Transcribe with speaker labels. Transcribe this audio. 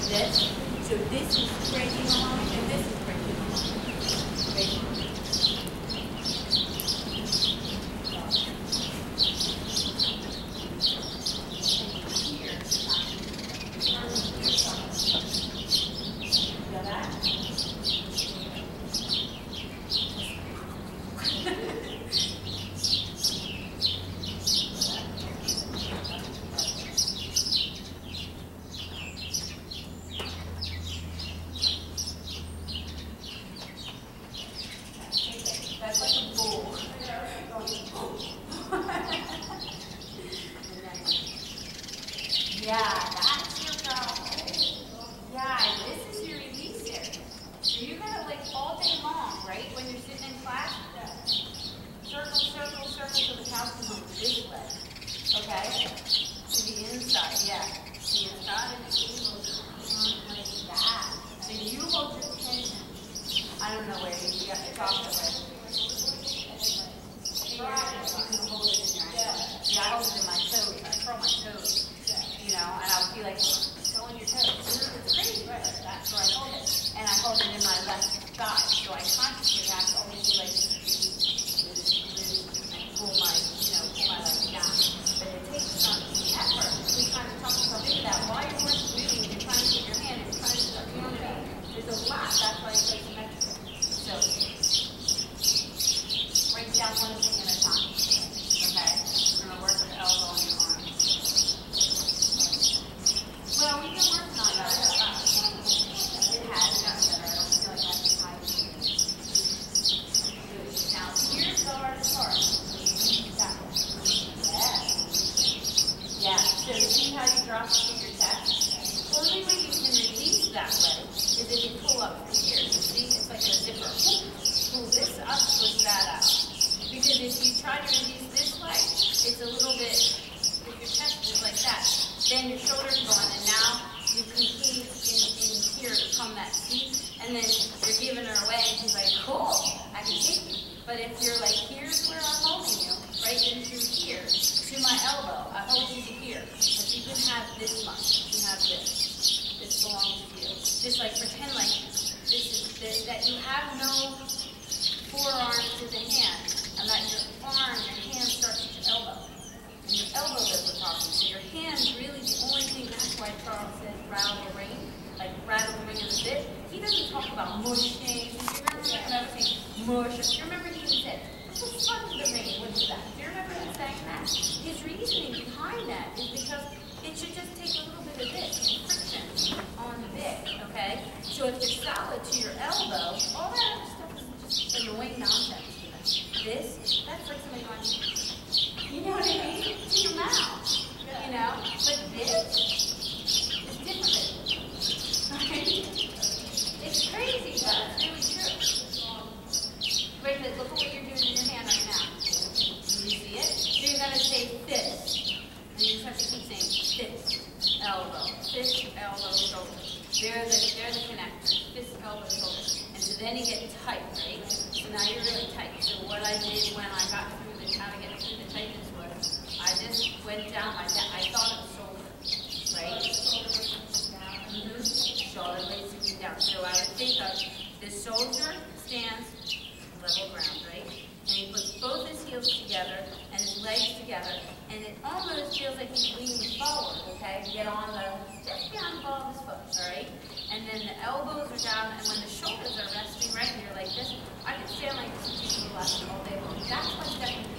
Speaker 1: this. So this is breaking a line, and this is breaking a line. Breaking. That's like a bull. Yeah, that's your problem. Yeah, this is your release area. So you're gonna like all day long, right? When you're sitting in class, circle, circle, circle till the cows come home this way. Okay? To the inside, yeah. See, it's not an evil like that. So you hold your tension. I don't know where you got your chocolate with. You can hold it in your hand. Yeah, I hold it in my toes. I curl my toes. You know, and I'll be like, go in your toes. It's crazy, right? Like that. So I hold it. And I hold it in my left thigh. So I consciously have to always be like, and pull my, pull my leg down. But it takes some effort to kind of talk yourself into that. While you're moving, you're trying to get your hand, you're trying to start feeling it. There's a lot. That's why it takes some effort. So, break down one thing at a time. Okay? We're going to work the elbow and your arm. Well, we've been working on that. It has gotten better. I don't feel like I have to hide it. Now, here's the hardest part. That one. Yeah. Yeah. So, see how you drop it to your chest? The only way you can release that way is if you pull up from here. So, see, it's like a zipper. Pull this up, push that out. Because if you try to release this way, it's a little bit, if your chest is like that, then your shoulders go on, and now you complete in here to become that seat, and then you're giving her away, and she's like, cool, I can take you. But if you're like, here's where I'm holding you, right into here, to my elbow, I hold you to here, but you can have this much, you can have this. This belongs to you. Just like pretend like that you have no forearm to the hand, and that your arm, your hand starts at your elbow. And your elbow does the talking. So your hand's really the only thing. That's why Charles says rattle the ring, like rattle the ring in the bit. He doesn't talk about mushing. Do you remember when I was saying mush? Do you remember he even said, what's the fun of the ring? What is that? Do you remember him saying that? His reasoning behind that is because it should just take a little bit of this friction on the bit, okay? So if you're solid to your elbow, all that other stuff is just annoying nonsense. This, that's like somebody going, you know what I mean? To your mouth, you know? But this is different. Right? It's crazy, but it's really true. Wait a minute, look at what you're doing in your hand right now. Do you see it? So you're going to say fist. And you just have to keep saying fist, elbow, shoulder. They're the connectors. Fist, elbow, shoulder. And so then you get tight, right? So now you're really tight. So what I did when I got through how to get through the tightness was, I just went down my neck. I thought of shoulder, right? Shoulder blades down. So I would think of the soldier stands level ground, right? And he puts both his heels together and his legs together, and it almost feels like he's leaning forward, okay? Get on just down the ball of his foot, all right? And then the elbows are down, and when the shoulders are resting right here like this, I could stand like this and teach you a lesson all day long. That's why stepping